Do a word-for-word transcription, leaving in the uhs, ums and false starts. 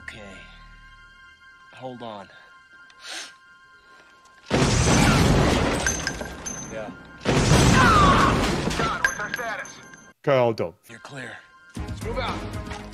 Okay. Hold on. Yeah. John, what's our status? Okay, all done. You're clear. Let's move out.